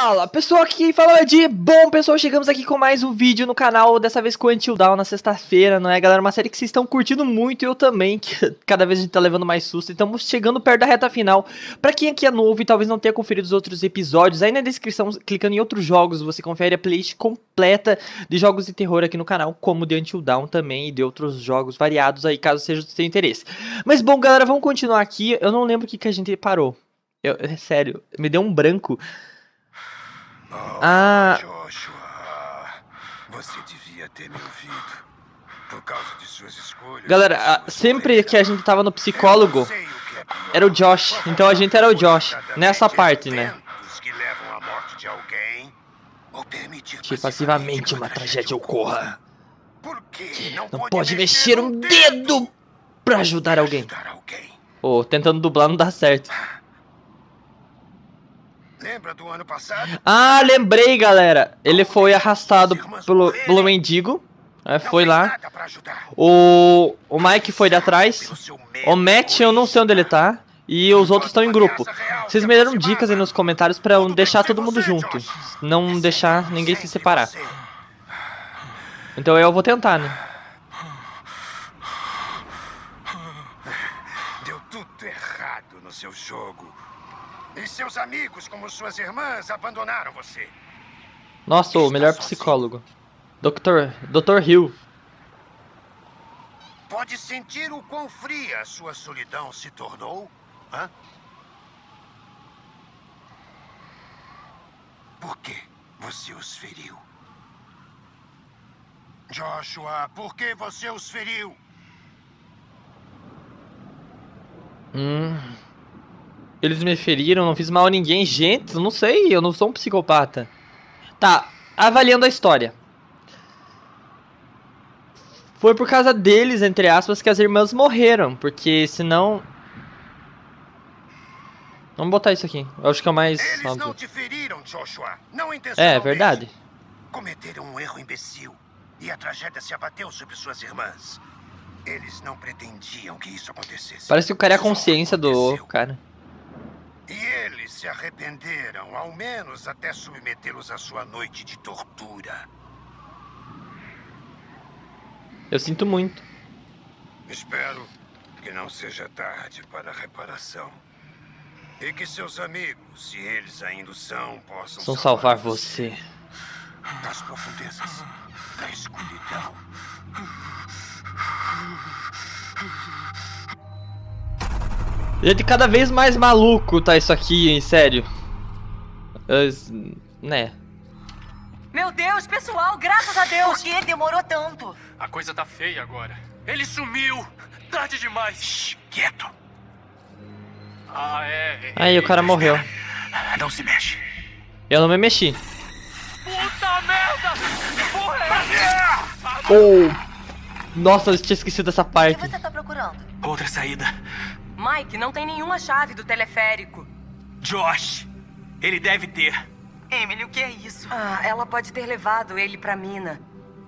Fala, pessoal, aqui fala de bom, pessoal, chegamos aqui com mais um vídeo no canal, dessa vez com Until Dawn na sexta-feira, não é, galera? Uma série que vocês estão curtindo muito e eu também, que cada vez a gente tá levando mais susto, estamos chegando perto da reta final. Pra quem aqui é novo e talvez não tenha conferido os outros episódios, aí na descrição, clicando em outros jogos, você confere a playlist completa de jogos de terror aqui no canal, como de Until Dawn também e de outros jogos variados aí, caso seja do seu interesse. Mas bom, galera, vamos continuar aqui, eu não lembro o que a gente parou. Sério, me deu um branco. Joshua, você devia ter me ouvido. Por causa de suas escolhas. Galera, sempre que a gente tava no psicólogo, era o Josh. Então a gente era o Josh. Nessa parte, né? Que passivamente uma tragédia ocorra. Não pode mexer um dedo pra ajudar alguém. Oh, tentando dublar não dá certo. Lembra do ano passado? Ah, lembrei, galera. Ele foi arrastado pelo mendigo. Foi lá. O Mike foi de atrás. O Matt, eu não sei onde ele tá. E os outros estão em grupo. Vocês me deram dicas aí nos comentários pra eu deixar todo mundo junto. Não deixar ninguém se separar. Então eu vou tentar, né? Deu tudo errado no seu jogo. E seus amigos, como suas irmãs, abandonaram você. Nossa, o melhor psicólogo. Dr. Hill. Pode sentir o quão fria a sua solidão se tornou? Hã? Por que você os feriu? Joshua, por que você os feriu? Eles me feriram, não fiz mal a ninguém. Gente, eu não sei, eu não sou um psicopata. Tá, avaliando a história. Foi por causa deles, entre aspas, que as irmãs morreram. Porque senão... Vamos botar isso aqui. Eu acho que é o mais Eles óbvio. não te feriram, Joshua. Não É, intencionalmente. verdade. Cometeram um erro imbecil. E a tragédia se abateu sobre suas irmãs. Eles não pretendiam que isso acontecesse. Parece que o cara é a Só consciência do aconteceu. cara. E eles se arrependeram, ao menos até submetê-los à sua noite de tortura. Eu sinto muito. Espero que não seja tarde para a reparação. E que seus amigos, se eles ainda são, possam Vão salvar você. das profundezas da escuridão. Gente, cada vez mais maluco tá isso aqui, hein, sério. Né. Meu Deus, pessoal, graças a Deus! Por que demorou tanto? A coisa tá feia agora. Ele sumiu! Tarde demais! Shhh, quieto. Ah, é. Aí o cara morreu. Não se mexe. Eu não me mexi. Puta merda! Porra, é Nossa, eu tinha esquecido dessa O que parte. você tá procurando? outra saída. Mike, não tem nenhuma chave do teleférico. Josh! Ele deve ter. Emily, o que é isso? Ah, ela pode ter levado ele pra mina.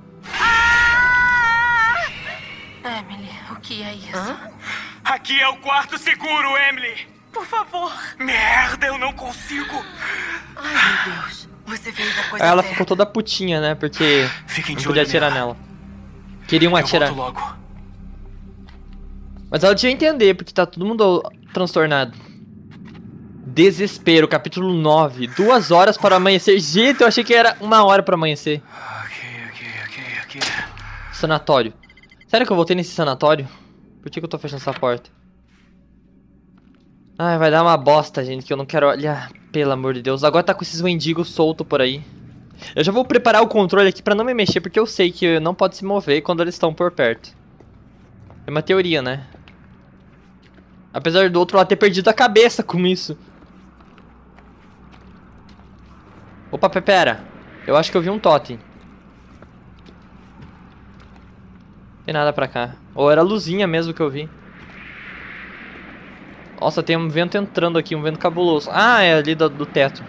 Emily, o que é isso? Aqui é o quarto seguro, Emily! Por favor. Merda, eu não consigo! Ai, meu Deus. Você fez a coisa Aí ela certa. ficou toda putinha, né? Porque Fiquem não de podia olho atirar nela. nela. Queriam Eu atirar. volto logo. Mas ela tinha que entender, porque tá todo mundo transtornado. Desespero, capítulo 9. 2 horas para amanhecer. Gente, eu achei que era 1 hora para amanhecer. Aqui. Sanatório. Sério que eu voltei nesse sanatório? Por que eu tô fechando essa porta? Ai, vai dar uma bosta, gente, que eu não quero olhar. Pelo amor de Deus. Agora tá com esses mendigos soltos por aí. Eu já vou preparar o controle aqui pra não me mexer, porque eu sei que não pode se mover quando eles estão por perto. É uma teoria, né? Apesar do outro lá ter perdido a cabeça com isso. Opa, pera. Eu acho que eu vi um totem. Tem nada pra cá. Ou era a luzinha mesmo que eu vi. Nossa, tem um vento entrando aqui, um vento cabuloso. Ah, é ali do teto.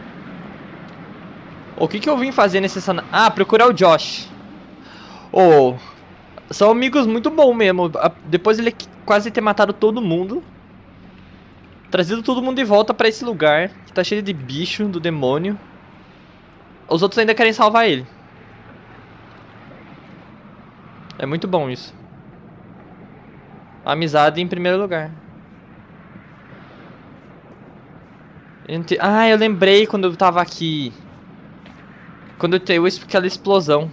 O que eu vim fazer nesse cenário? Ah, procurar o Josh. Oh, são amigos muito bons mesmo. Depois ele quase ter matado todo mundo. Trazido todo mundo de volta pra esse lugar que tá cheio de bicho do demônio. os outros ainda querem salvar ele. É muito bom isso. Amizade em primeiro lugar. Ah, eu lembrei quando eu tava aqui. Quando teve aquela explosão.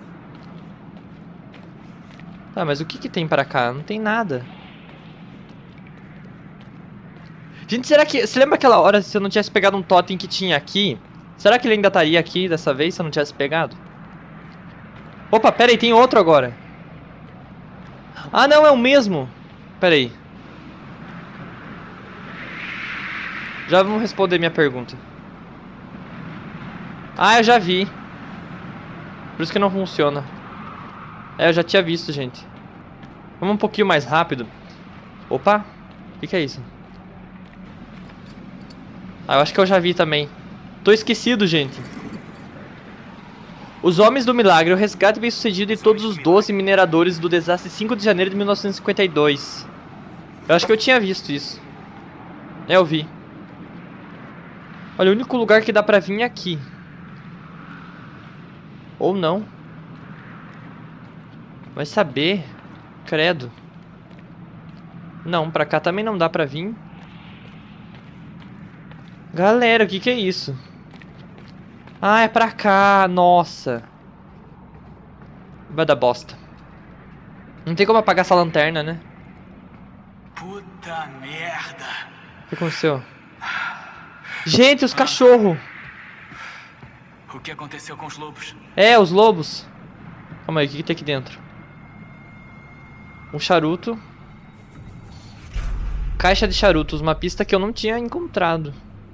Tá, mas o que tem pra cá? Não tem nada. Gente, será que... Você lembra aquela hora se eu não tivesse pegado um totem que tinha aqui? Será que ele ainda estaria aqui dessa vez se eu não tivesse pegado? Opa, pera aí, tem outro agora. Ah, não, é o mesmo. Pera aí. Já vamos responder minha pergunta. Ah, eu já vi. Por isso que não funciona. É, eu já tinha visto, gente. Vamos um pouquinho mais rápido. Opa, o que é isso? Ah, eu acho que eu já vi também. Tô esquecido, gente. Os Homens do Milagre. O resgate bem sucedido de todos os 12 mineradores do desastre 5 de janeiro de 1952. Eu acho que eu tinha visto isso. É, eu vi. Olha, o único lugar que dá pra vir é aqui. Ou não. Vai saber. Credo. Não, pra cá também não dá pra vir. Galera, o que é isso? Ah, é pra cá. Nossa. Vai dar bosta. Não tem como apagar essa lanterna, né? Puta merda. O que aconteceu? Gente, os cachorros. O que aconteceu com os lobos? É, os lobos. Calma aí, o que tem aqui dentro? Um charuto. Caixa de charutos, uma pista que eu não tinha encontrado.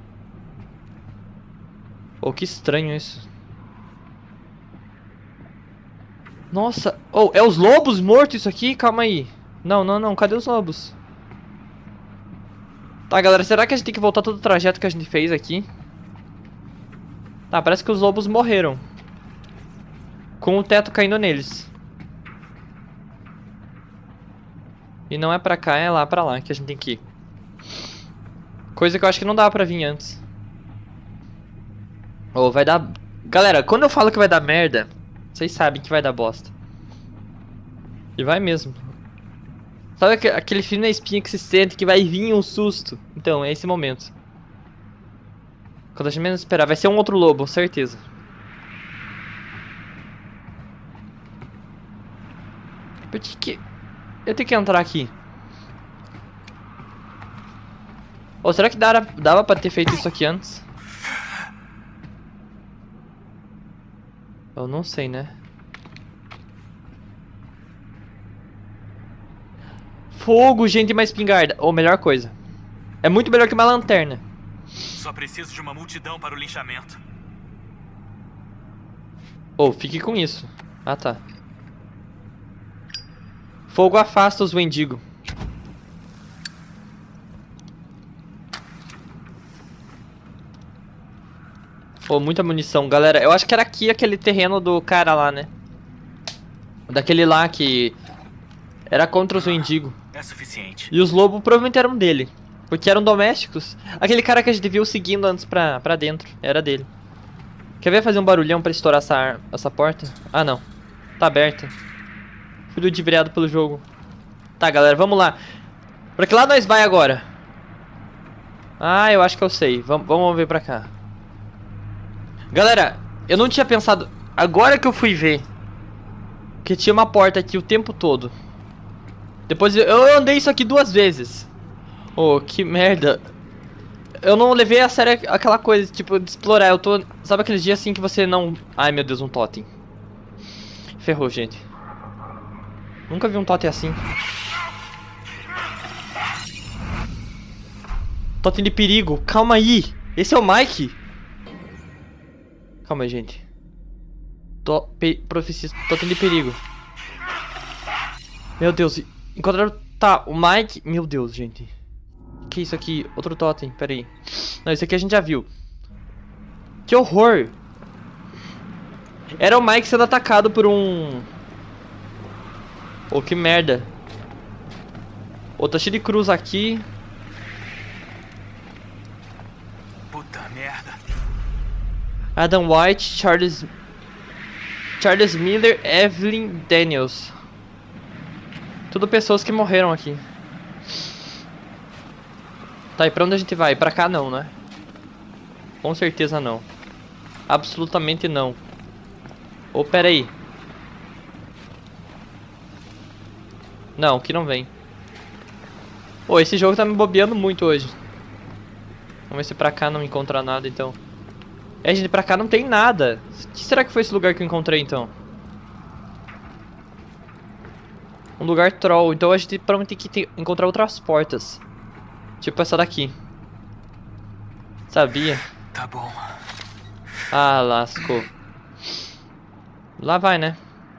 Oh, que estranho isso. Nossa. Oh, é os lobos mortos isso aqui? Calma aí. Não, não, não. Cadê os lobos? Tá, galera. Será que a gente tem que voltar todo o trajeto que a gente fez aqui? Tá, parece que os lobos morreram. Com o teto caindo neles. E não é pra cá, é lá pra lá que a gente tem que ir. Coisa que eu acho que não dava pra vir antes. Ou vai dar... Galera, quando eu falo que vai dar merda, vocês sabem que vai dar bosta. E vai mesmo. Sabe aquele frio na espinha que se sente que vai vir um susto? Então, é esse momento. Quando a gente menos esperar, vai ser um outro lobo, certeza. Por que eu tenho que entrar aqui? Ou será que dava pra ter feito isso aqui antes? Eu não sei, né? Fogo, gente, e uma espingarda. Ou melhor coisa. É muito melhor que uma lanterna. Só preciso de uma multidão para o linchamento. Ou, fique com isso. Ah, tá. Fogo afasta os mendigos. Pô, muita munição, galera. Eu acho que era aqui aquele terreno do cara lá, né? Daquele lá que era contra os mendigos. É suficiente. E os lobos provavelmente eram dele, porque eram domésticos. Aquele cara que a gente viu seguindo antes pra dentro, era dele. Quer ver fazer um barulhão pra estourar essa porta? Ah, não. Tá aberta. Fui ludibriado pelo jogo. Tá, galera, vamos lá. Pra que lado nós vai agora? Ah, eu acho que eu sei. Vamos ver pra cá. Galera, eu não tinha pensado... Agora que eu fui ver que tinha uma porta aqui o tempo todo. Depois eu andei isso aqui 2 vezes. Oh, que merda. Eu não levei a sério aquela coisa, tipo, de explorar. Eu tô... Sabe aqueles dias assim que você não... Ai, meu Deus, um totem. Ferrou, gente. Nunca vi um totem assim. Totem de perigo. Calma aí. Esse é o Mike. Calma aí, gente. Profecia. Totem de perigo. Meu Deus. Encontraram... Tá, o Mike... Meu Deus, gente. Que isso aqui? Outro totem. Pera aí. Não, esse aqui a gente já viu. Que horror. Era o Mike sendo atacado por um... Oh, que merda. Oh, tá cheio de cruz aqui. Puta merda. Adam White, Charles Miller, Evelyn Daniels. Tudo pessoas que morreram aqui. Tá, e pra onde a gente vai? Pra cá não, né? Com certeza não. Absolutamente não. Ô, pera aí. Não, que não vem. Pô, esse jogo tá me bobeando muito hoje. Vamos ver se pra cá não encontra nada, então. É, gente, pra cá não tem nada. O que será que foi esse lugar que eu encontrei, então? Um lugar troll. Então a gente provavelmente tem que encontrar outras portas. Tipo essa daqui. Sabia? Tá bom. Ah, lascou. Lá vai, né?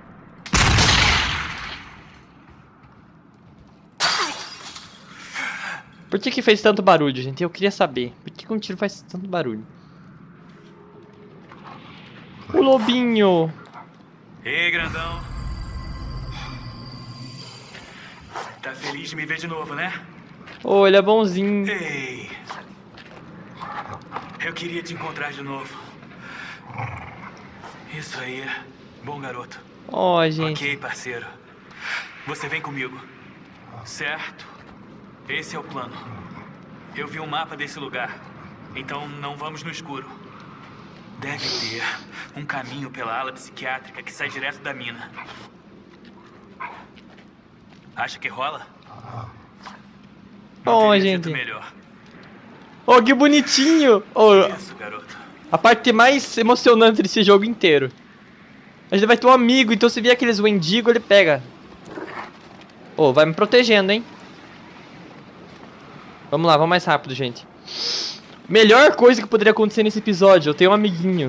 Por que fez tanto barulho, gente? Eu queria saber. Por que um tiro faz tanto barulho? O lobinho. Ei, grandão. Tá feliz de me ver de novo, né? Oh, ele é bonzinho. Ei. Eu queria te encontrar de novo. Isso aí. Bom garoto. Oh, gente. Ok, parceiro. Você vem comigo. Certo? Esse é o plano. Eu vi um mapa desse lugar. Então não vamos no escuro. Deve ter um caminho pela ala psiquiátrica que sai direto da mina. Acha que rola? Não Oh, teria gente. jeito melhor. Oh, que bonitinho. Oh, Isso, garoto. a parte mais emocionante desse jogo inteiro. A gente vai ter um amigo, então se vier aqueles Wendigo, ele pega. Oh, vai me protegendo, hein? Vamos lá, vamos mais rápido, gente. Melhor coisa que poderia acontecer nesse episódio, eu tenho um amiguinho.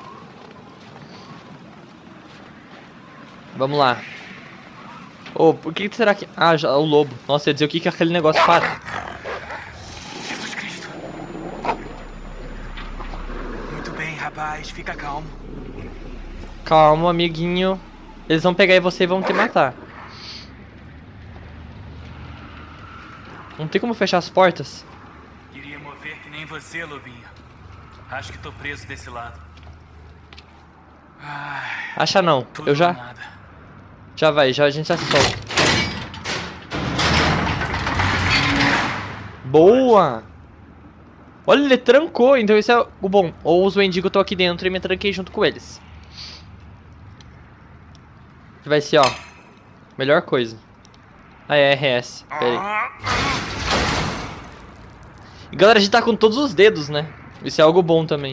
Vamos lá. Oh, por que será que... Ah, já, o lobo. Nossa, ia dizer o que aquele negócio faz. Jesus Cristo. Muito bem, rapaz. Fica calmo. Calma, amiguinho. Eles vão pegar você e vão te matar. Não tem como fechar as portas? Queria mover que nem você, lobinho. Acho que tô preso desse lado. Ai, Acha não. tudo Eu ou já... nada. Já vai, já a gente já solta. Boa! Olha, ele trancou, então isso é o bom. Ou os Wendigo estão aqui dentro e me tranquei junto com eles. Que vai ser, ó. Melhor coisa. Ah, é RS. Pera aí. E galera, a gente tá com todos os dedos, né? Isso é algo bom também.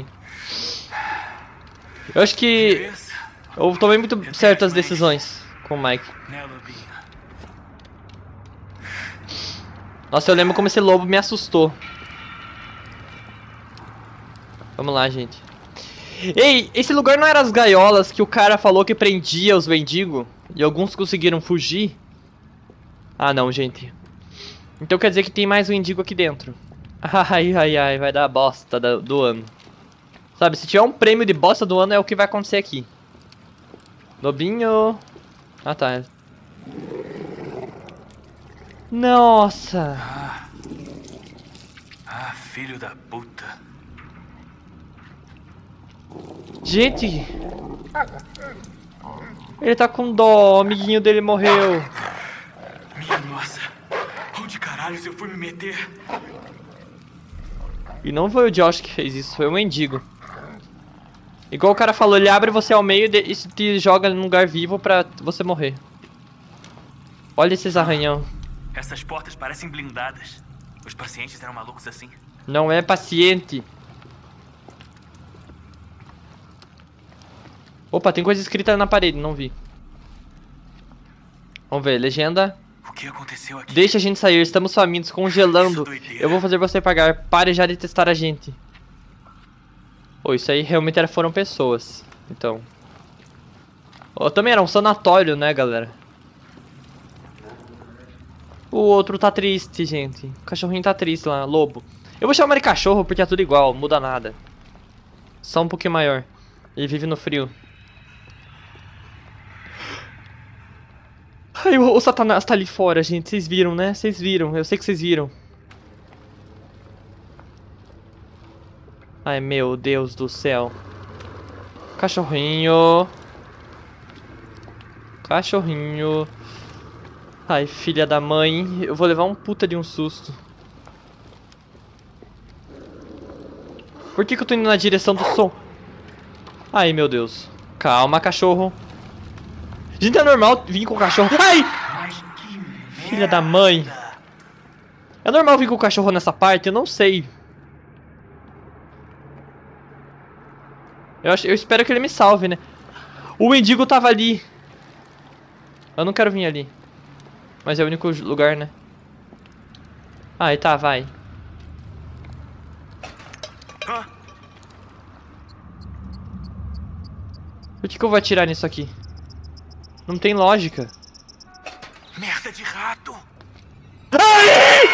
Eu acho que Beleza? eu tomei muito certas decisões com o Mike. Né, lobinho? Nossa, eu lembro como esse lobo me assustou. Vamos lá, gente. Ei, esse lugar não era as gaiolas que o cara falou que prendia os mendigos? E alguns conseguiram fugir? Ah, não, gente. Então quer dizer que tem mais mendigo aqui dentro. Ai, ai, ai, vai dar a bosta do ano. Sabe, se tiver um prêmio de bosta do ano é o que vai acontecer aqui. Lobinho. Ah, tá. Nossa. Ah, filho da puta. Gente. Ele tá com dó, o amiguinho dele morreu. Minha nossa. Onde caralhos eu fui me meter? E não foi o Josh que fez isso, foi o mendigo. Igual o cara falou, ele abre você ao meio e te joga num lugar vivo pra você morrer. Olha esses arranhão. Essas portas parecem blindadas. Os pacientes eram malucos assim. Não é paciente. Opa, tem coisa escrita na parede, não vi. Vamos ver, legenda. O que aconteceu aqui? Deixa a gente sair, estamos famintos, congelando. Eu vou fazer você pagar, pare já de testar a gente. Pô, isso aí realmente foram pessoas. Então. Oh, também era um sanatório, né, galera? O outro tá triste, gente. O cachorrinho tá triste lá, lobo. Eu vou chamar de cachorro porque é tudo igual, muda nada. Só um pouquinho maior. Ele vive no frio. Ai, o Satanás tá ali fora, gente. Vocês viram, né? Vocês viram. Eu sei que vocês viram. Ai, meu Deus do céu. Cachorrinho. Cachorrinho. Ai, filha da mãe. Eu vou levar um puta de um susto. Por que eu tô indo na direção do som? Ai, meu Deus. Calma, cachorro. Gente, é normal vir com o cachorro. Ai! Filha da mãe. É normal vir com o cachorro nessa parte? Eu não sei. Eu espero que ele me salve, né? O mendigo tava ali. Eu não quero vir ali. Mas é o único lugar, né? Ah, e tá, vai. Por que eu vou atirar nisso aqui? Não tem lógica. Merda de rato! Ai!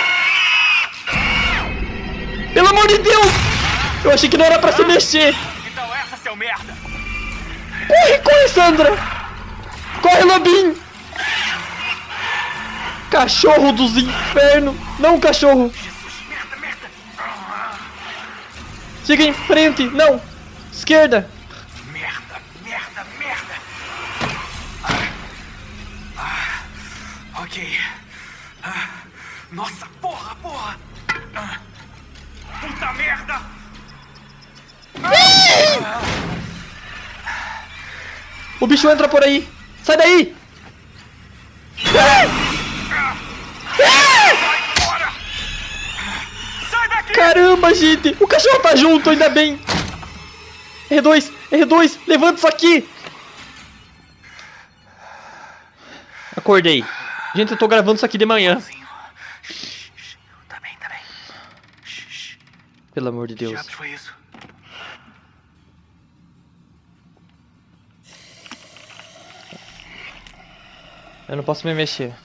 Pelo amor de Deus! Eu achei que não era pra se mexer. Então essa, seu merda! Corre, corre, Sandra! Corre, lobinho! Cachorro dos infernos! Não, cachorro! Jesus, merda, merda! Siga em frente! Não! Esquerda! Merda, merda, merda! Ok. Nossa, porra, porra! Puta merda! O bicho entra por aí! Sai daí! Sai fora! Sai daqui! Caramba, gente! O cachorro tá junto, ainda bem! R2! R2! Levanta isso aqui! Acordei. Gente, eu tô gravando isso aqui de manhã. Tá bem, tá bem. Pelo amor de Que Deus. diabos foi isso? Eu não posso me mexer.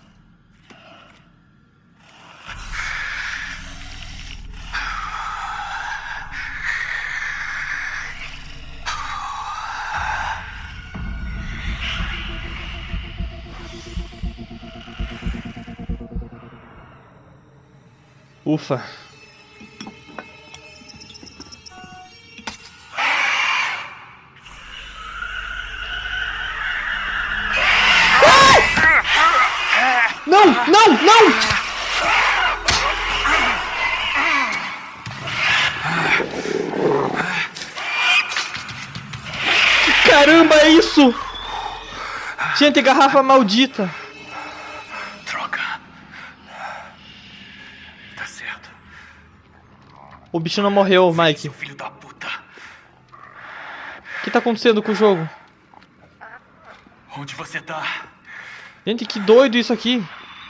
Ufa. Não, não, não! Que caramba é isso? Gente, garrafa maldita. Troca. Tá certo. O bicho não morreu, Mike. Seu filho da puta. O que tá acontecendo com o jogo? Onde você tá? Gente, que doido isso aqui.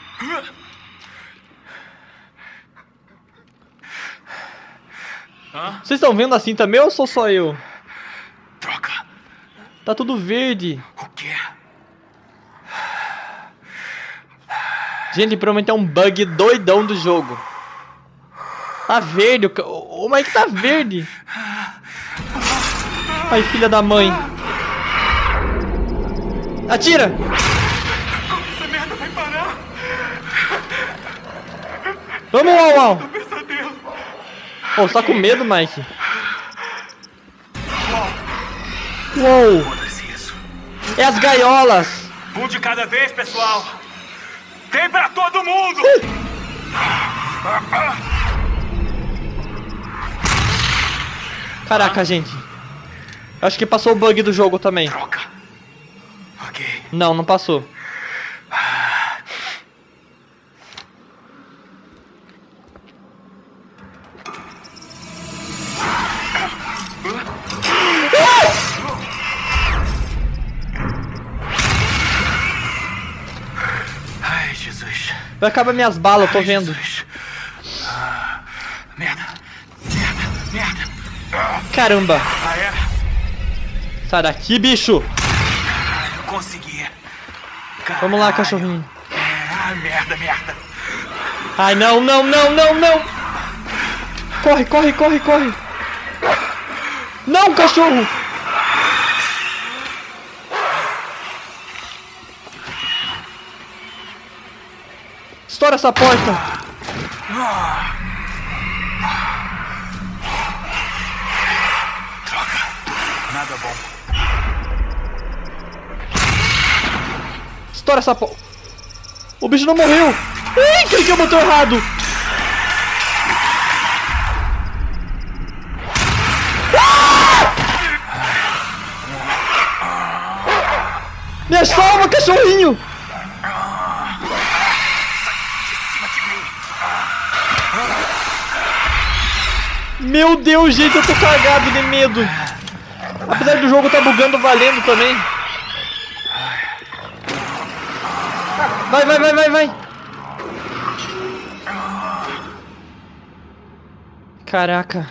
Hã? Vocês estão vendo assim também ou sou só eu? Troca. Tá tudo verde. O quê? Gente, provavelmente é um bug doidão do jogo. Tá verde, o Mike tá verde. Ai, filha da mãe. Atira! Essa merda vai parar. Vamos, Uau Uau! Pesadelo. Pô, você tá com medo, Mike? Uou! Foda-se isso. É as gaiolas! Um de cada vez, pessoal. Tem pra todo mundo. Caraca, gente. Acho que passou o bug do jogo também. Troca. Ok. Não, não passou. Ai, Jesus. Vai acabar minhas balas, eu tô Ai, vendo. Jesus. Merda. Merda. Merda. Caramba! Ah, é? Sai daqui, bicho! Eu consegui. Vamos lá, Caralho. cachorrinho. Ah, merda, merda. Ai, não, não, não, não, não! Corre, corre, corre, corre! Não, cachorro! Estoura essa porta! Droga. Nada bom. Estoura essa porra. O bicho não morreu. Ih, cliquei o botão errado. Me salva, cachorrinho! Meu Deus, gente, eu tô cagado de medo. Apesar do jogo tá bugando valendo também. Vai. Caraca.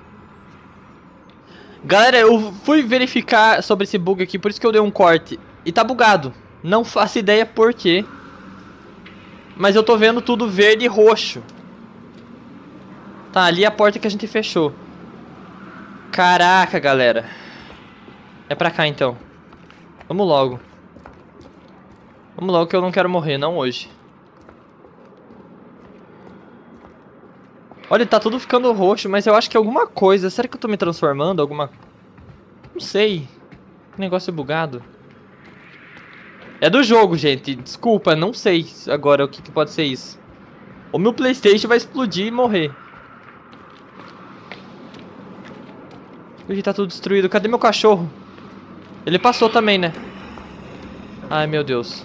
Galera, eu fui verificar sobre esse bug aqui, por isso que eu dei um corte. E tá bugado. Não faço ideia por quê. Mas eu tô vendo tudo verde e roxo. Tá, ali é a porta que a gente fechou. Caraca, galera. É pra cá, então. Vamos logo. Vamos logo que eu não quero morrer, não hoje. Olha, tá tudo ficando roxo, mas eu acho que é alguma coisa. Será que eu tô me transformando? Alguma... Não sei. Que negócio bugado. É do jogo, gente. Desculpa, não sei agora o que pode ser isso. O meu PlayStation vai explodir e morrer. Ih, tá tudo destruído. Cadê meu cachorro? Ele passou também, né? Ai, meu Deus.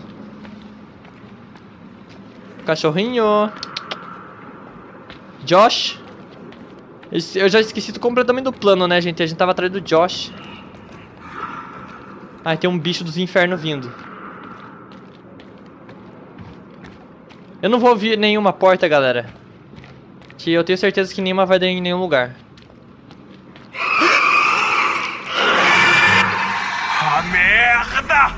Cachorrinho. Josh. Eu já esqueci completamente do plano, né, gente? A gente tava atrás do Josh. Ai, tem um bicho dos infernos vindo. Eu não vou ouvir nenhuma porta, galera. Que eu tenho certeza que nenhuma vai dar em nenhum lugar. Ah, merda!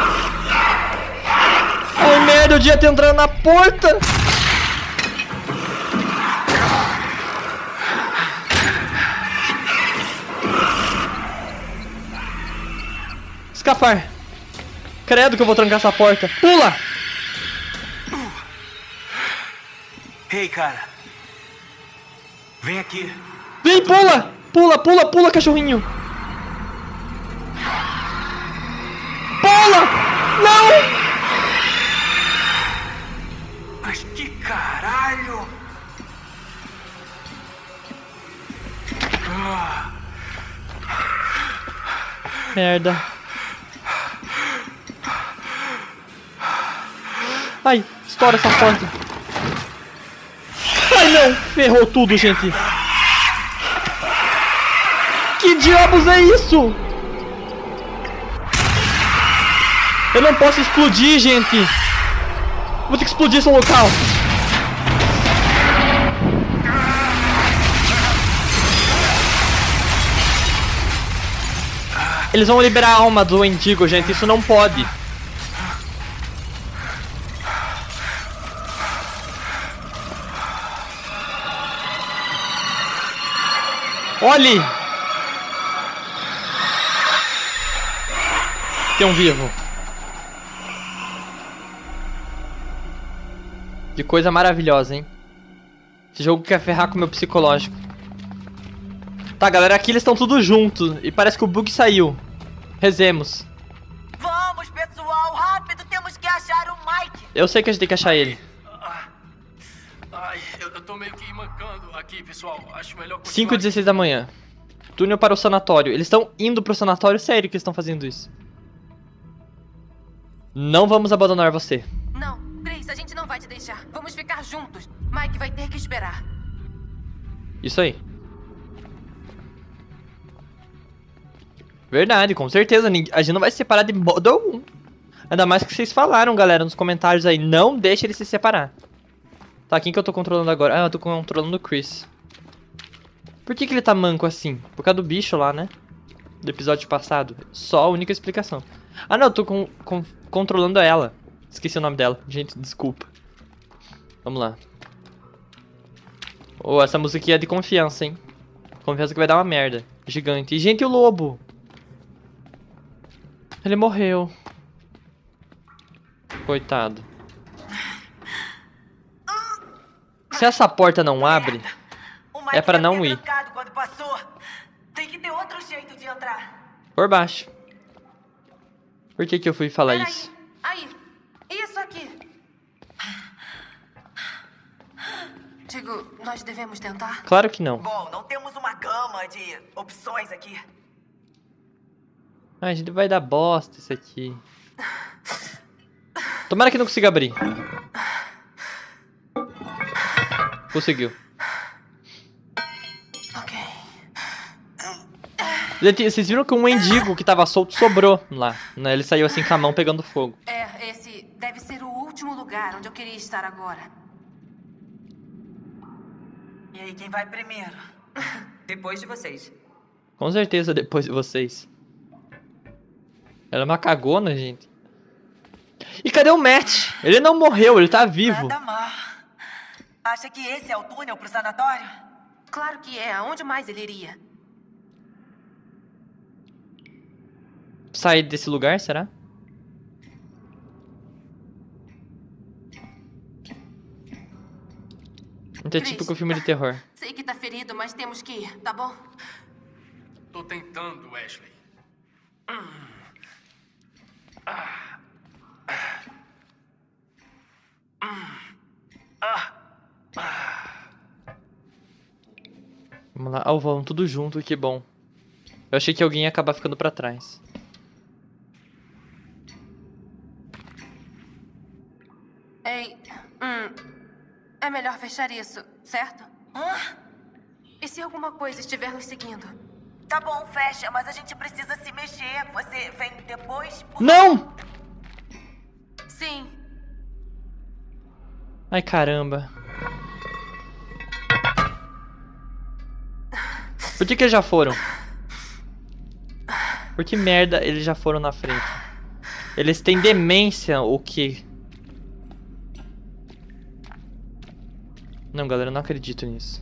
Ai, merda, eu devia ter entrado na porta. Escapar. Credo que eu vou trancar essa porta. Pula! Ei, cara. Vem aqui. Vem, pula! Pula, cachorrinho! Pula! Não! Mas que caralho! Merda. Ai, estoura essa porta. Ai, não! Ferrou tudo, gente. Que diabos é isso? Eu não posso explodir, gente. Vou ter que explodir esse local. Eles vão liberar a alma do Wendigo, gente. Isso não pode. Olhe! Tem um vivo. Que coisa maravilhosa, hein? Esse jogo quer ferrar com o meu psicológico. Tá, galera, aqui eles estão tudo juntos. E parece que o bug saiu. Rezemos. Vamos, pessoal, rápido, temos que achar o Mike. Eu sei que a gente tem que achar ele. Ai, eu tô meio que mancando aqui, pessoal. Acho melhor... 5h16 da manhã. Túnel para o sanatório. Eles estão indo pro sanatório? Sério que eles estão fazendo isso? Não vamos abandonar você. Não, Grace, a gente não vai te deixar. Vamos ficar juntos. Mike vai ter que esperar. Isso aí. Verdade, com certeza. A gente não vai se separar de modo algum. Ainda mais que vocês falaram, galera, nos comentários aí. Não deixe ele se separar. Tá, quem que eu tô controlando agora? Ah, eu tô controlando o Chris. Por que ele tá manco assim? Por causa do bicho lá, né? Do episódio passado. Só a única explicação. Ah, não, eu tô controlando ela. Esqueci o nome dela. Gente, desculpa. Vamos lá. Oh, essa musiquinha é de confiança, hein? Confiança que vai dar uma merda. Gigante. E, gente, o lobo? Ele morreu. Coitado. Se essa porta não abre, é pra não ir. Quando passou. Tem que ter outro jeito de entrar. Por baixo. Por que eu fui falar Peraí. isso? Aí. Digo, nós devemos tentar? Claro que não. Bom, não temos uma gama de opções aqui. Ai, a gente vai dar bosta isso aqui. Tomara que não consiga abrir. Conseguiu. Ok. Gente, vocês viram que um mendigo que tava solto sobrou lá, né? Ele saiu assim com a mão pegando fogo. Esse deve ser o último lugar onde eu queria estar agora. E aí, quem vai primeiro? Depois de vocês. Com certeza depois de vocês. Ela é uma cagona, gente. E cadê o Matt? Ele não morreu, ele tá vivo. Nada mal. Acha que esse é o túnel pro sanatório? Claro que é. Aonde mais ele iria? Sair desse lugar, será? Não é típico filme de terror. Sei que tá ferido, mas temos que ir, tá bom? Tô tentando, Ashley. Vamos lá. Oh, vamos tudo junto, que bom. Eu achei que alguém ia acabar ficando pra trás. Ei, é melhor fechar isso, certo? E se alguma coisa estiver nos seguindo? Tá bom, fecha, mas a gente precisa se mexer. Você vem depois? Não! Sim. Ai, caramba. Por que eles já foram? Por que merda eles já foram na frente? Eles têm demência ou quê? Não, galera, eu não acredito nisso.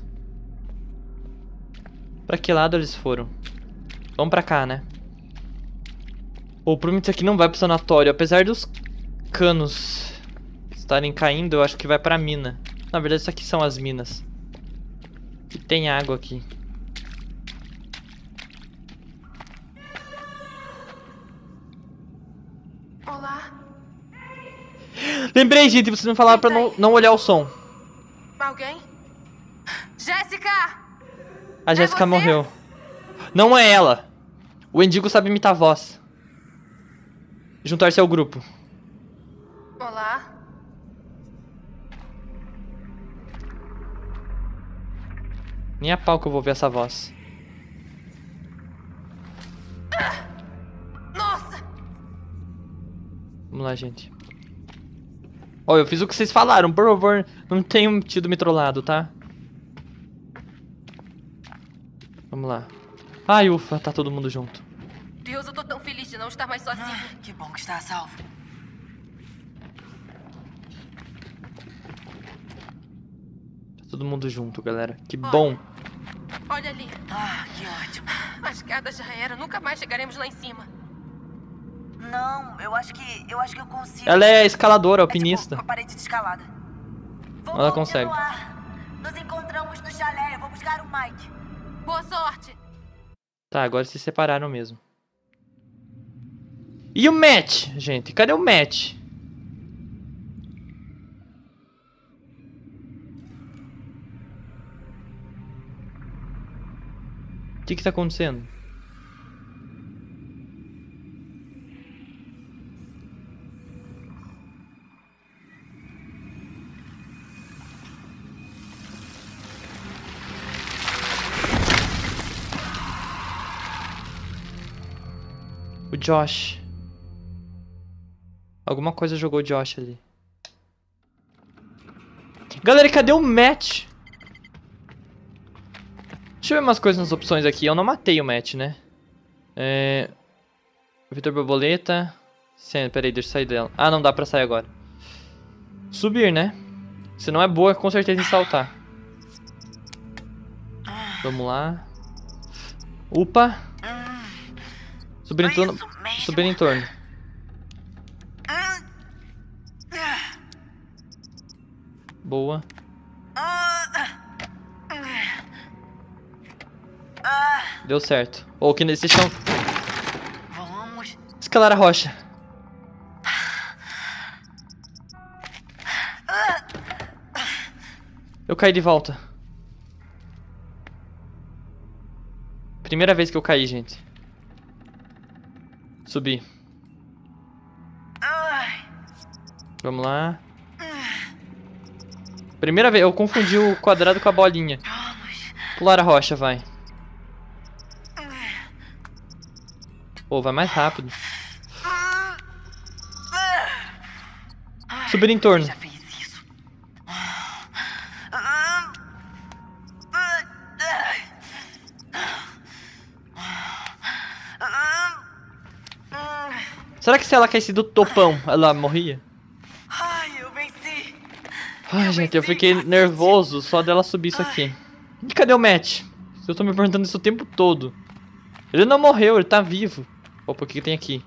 Pra que lado eles foram? Vamos pra cá, né? Ou provavelmente isso aqui não vai pro sanatório. Apesar dos canos estarem caindo, eu acho que vai pra mina. Na verdade, isso aqui são as minas. E tem água aqui. Olá. Lembrei, gente, vocês me falaram pra não olhar o som. Alguém? Jéssica! A Jéssica você? morreu. Não é ela. O Endigo sabe imitar a voz. Juntar-se ao grupo. Olá. Nem a pau que eu vou ver essa voz. Nossa! Vamos lá, gente. Ó, eu fiz o que vocês falaram. Por favor, não tenham tido me trollado, tá? Vamos lá. Ai, ufa, tá todo mundo junto. Deus, eu tô tão feliz de não estar mais sozinha. Que bom que está a salvo. Tá todo mundo junto, galera. Que bom. Olha ali. Que ótimo. A escada já era. Nunca mais chegaremos lá em cima. Não, eu acho que eu consigo. Ela é escaladora, É alpinista. tipo uma parede de escalada. Vou Ela consegue. continuar. Nos encontramos no chalé. Eu vou buscar o Mike. Boa sorte. Tá, agora se separaram mesmo. E o Matt, gente? Cadê o Matt? O que tá acontecendo? O Josh. Alguma coisa jogou o Josh ali. Galera, cadê o Matt? Deixa eu ver umas coisas nas opções aqui. Eu não matei o Matt, né? Vitor Borboleta. Sim, peraí, deixa eu sair dela. Ah, não dá pra sair agora. Subir, né? Se não é boa, com certeza em saltar. Vamos lá. Upa. Subir em torno. Subir em torno. Boa. Deu certo. Ou que nesse chão. Vamos. Escalar a rocha. Eu caí de volta. Primeira vez que eu caí, gente. Subi. Vamos lá. Primeira vez, eu confundi o quadrado com a bolinha. Pular a rocha, vai. Pô, vai mais rápido. Subir em torno. Já fiz isso. Será que se ela caísse do topão, ela morria? Ai, eu venci. Ai, gente, eu fiquei nervoso só dela subir isso aqui. E cadê o Matt? Eu tô me perguntando isso o tempo todo. Ele não morreu, ele tá vivo. Opa, o que tem aqui?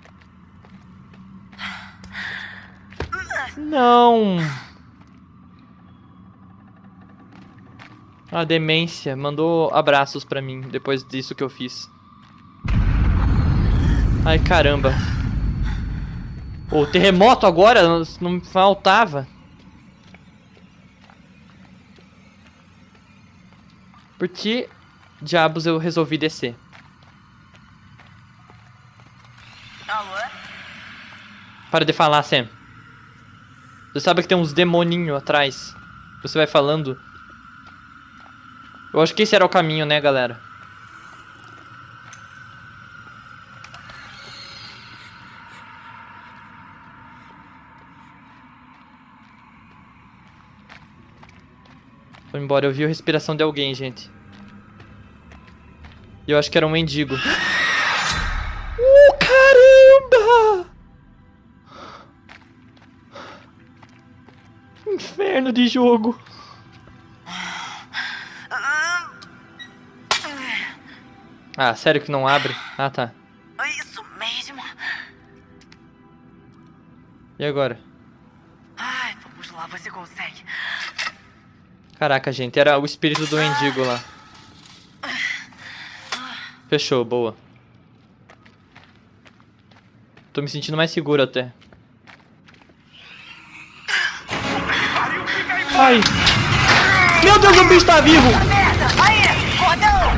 Não. A demência mandou abraços pra mim depois disso que eu fiz. Ai, caramba. O terremoto agora não me faltava. Por que diabos eu resolvi descer? Alô? Para de falar, Sam. Você sabe que tem uns demoninhos atrás. Você vai falando. Eu acho que esse era o caminho, né, galera? Foi embora, eu vi a respiração de alguém, gente. E eu acho que era um mendigo. Caramba! Inferno de jogo. Ah, sério que não abre? Ah, tá. Isso mesmo. E agora? Ai, vamos lá, você consegue. Caraca, gente, era o espírito do mendigo lá. Fechou, boa. Tô me sentindo mais seguro até. Ai! Meu Deus, o bicho tá vivo! Merda! Aí, cordão!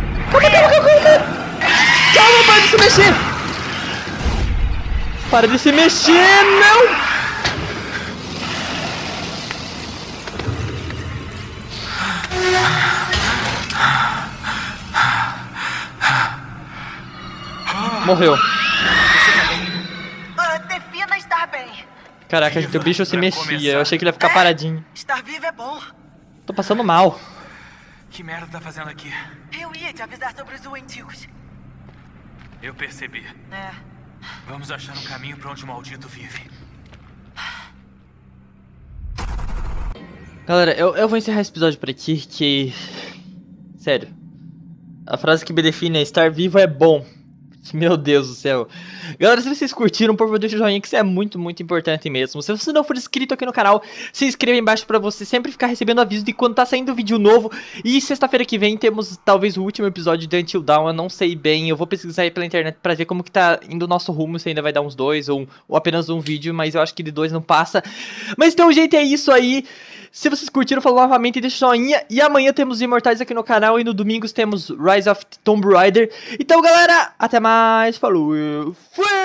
Calma, para de se mexer! Para de se mexer, não! Morreu. Defina estar bem. Caraca, gente, o bicho se mexia. Eu achei que ele ia ficar paradinho. Estar vivo é bom. Tô passando mal. Que merda tá fazendo aqui? Eu ia te avisar sobre os mendigos. Eu percebi. É. Vamos achar um caminho pra onde o maldito vive. Galera, eu vou encerrar esse episódio por aqui, que... Sério. A frase que me define é: estar vivo é bom. Meu Deus do céu. Galera, se vocês curtiram, por favor, deixa o joinha, que isso é muito, muito importante mesmo. Se você não for inscrito aqui no canal, se inscreva aí embaixo pra você sempre ficar recebendo aviso de quando tá saindo vídeo novo. E sexta-feira que vem temos talvez o último episódio de Until Dawn, eu não sei bem. Eu vou pesquisar aí pela internet pra ver como que tá indo o nosso rumo, se ainda vai dar uns 2 ou apenas um vídeo, mas eu acho que de 2 não passa. Mas então, gente, é isso aí. Se vocês curtiram, fala novamente, deixa o joinha. E amanhã temos Imortais aqui no canal. E no domingos temos Rise of Tomb Raider. Então, galera, até mais. Falou. Fui!